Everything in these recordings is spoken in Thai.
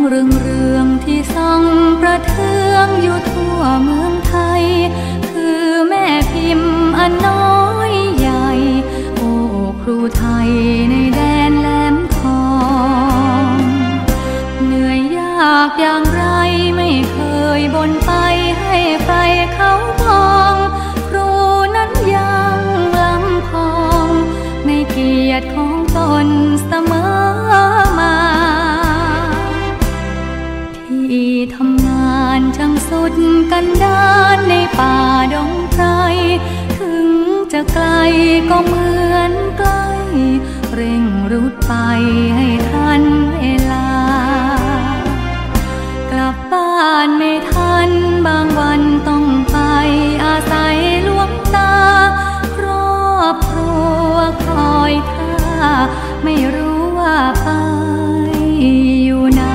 เรื่องที่ส่องประเทืองอยู่ทั่วเมืองไทยคือแม่พิมพ์อันน้อยใหญ่โอ้ครูไทยในแดนแหลมทองเหนื่อยยากอย่างไรไม่เคยบ่นไปให้ใครเขามองครูนั้นยังลำพองในเกียรติของตนเสมอมาที่ทำงานช่างสุดกันดารในป่าดงไพรถึงจะไกลก็เหมือนใกล้เร่งรุดไปให้ทันเวลากลับบ้านไม่ทันบางวันต้องไปอาศัยหลวงตาครอบครัวคอยท่าไม่รู้ว่าไปอยู่ไหน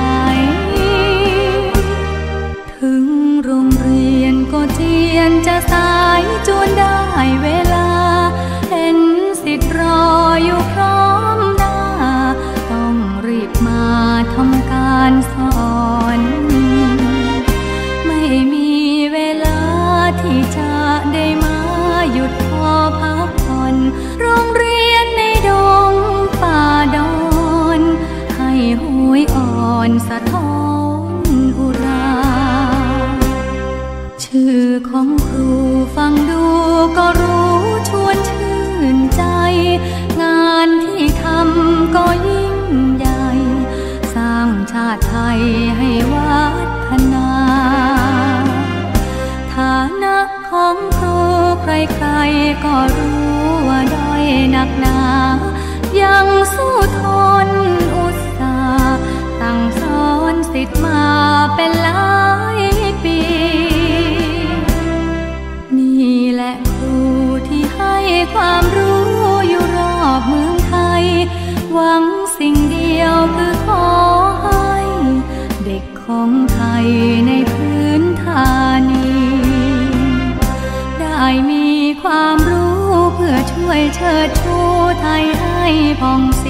ถึงโรงเรียนก็เจียนจะสายจวนได้เวลาเห็นสิทธิ์รออยู่พร้อมหน้าต้องรีบมาทำการสอนไม่มีเวลาที่จะได้มาหยุดพอพักผ่อนโรงเรียนในดงป่าดอนให้ห้วยอ่อนสะท้อนอุราชื่อของครูฟังดูก็รู้ชวนชื่นใจงานที่ทำก็ยิ่งใหญ่สร้างชาติไทยให้วัฒนาฐานะของครูใครๆก็รู้ว่าด้อยหนักหนายังสู้ทนอุตสาห์สั่งสอนศิษย์มาเป็นหลายปีนี่แหละครูที่ให้ความรู้อยู่รอบเมืองไทยหวังสิ่งเดียวคือขอให้เด็กของไทยในพื้นฐานีได้มีความรู้เพื่อช่วยเชิดชูไทยให้ผ่องใส